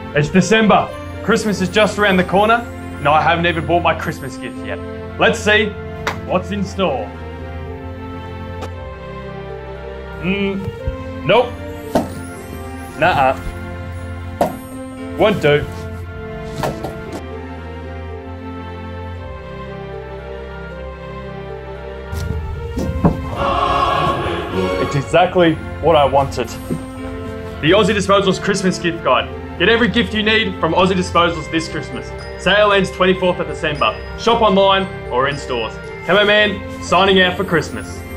It's December. Christmas is just around the corner, and I haven't even bought my Christmas gift yet. Let's see what's in store. Nope. Nuh-uh. Won't do. It's exactly what I wanted. The Aussie Disposals Christmas Gift Guide. Get every gift you need from Aussie Disposals this Christmas. Sale ends 24th of December. Shop online or in stores. Camo Man, signing out for Christmas.